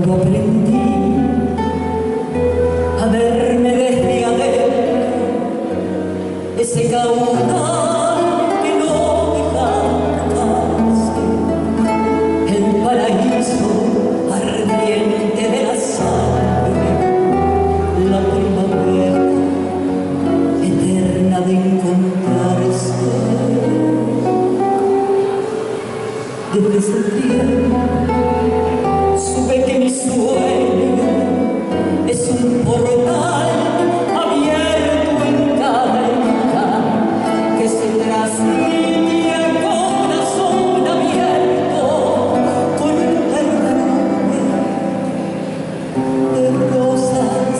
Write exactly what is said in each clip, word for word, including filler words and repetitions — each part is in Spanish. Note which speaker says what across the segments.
Speaker 1: cuando aprendí a verme desde adentro, ese caudal que no dejaste, el paraíso ardiente de la sangre, la primavera eterna de encontrarse. Desde ese tiempo supe que mi sueño es un portal abierto en cada herida que se transmite al corazón abierto con un perfume de rosas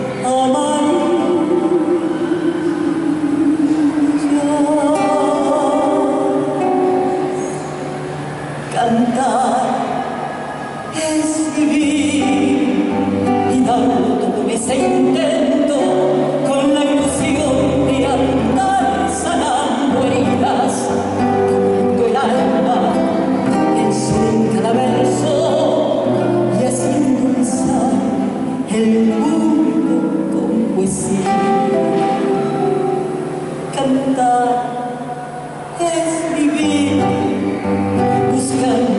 Speaker 1: amarillas. Cantar es vivir y dar todo ese intento con la ilusión de andar sanando heridas, tomando el alma en su cada verso y haciendo pensar el mundo con poesía. Cantar es vivir buscando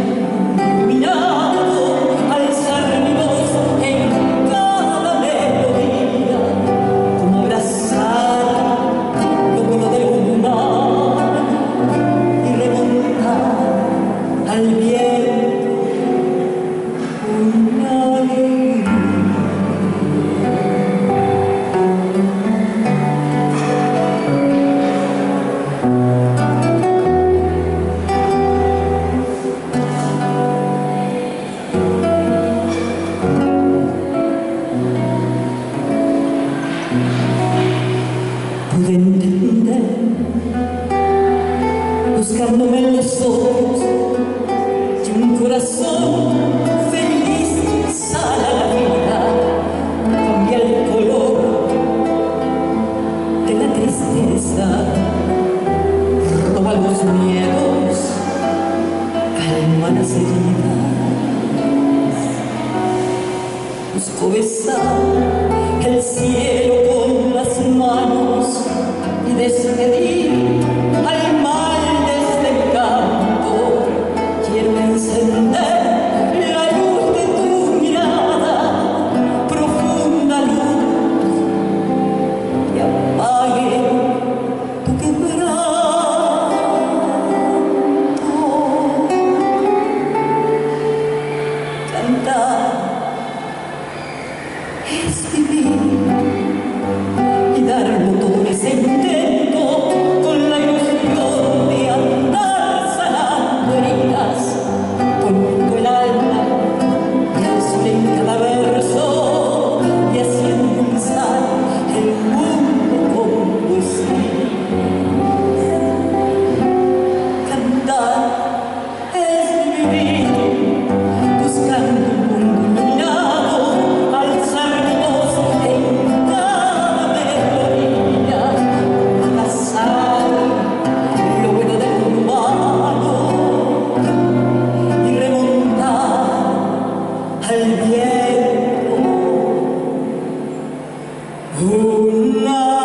Speaker 1: al viento una alegría. Pude entender, buscándome en los ojos y un corazón feliz sale a la vida, cambia el color de la tristeza, roba los miedos, calma las heridas. Busco besar el cielo con las manos y despedir al mal desde el campo. Quiero encender la luz de tu mirada, profunda luz que apague tu quebranto. Cantar es vivir y darlo todo ese intento con la ilusión de andar sanando heridas, poniendo el alma y el sol en cada verso y haciendo pensar el mundo con poesía. Cantar es vivir buscando un mundo iluminado, alzar mi voz en cada melodía, abrazar lo bueno del humano y remontar al viento una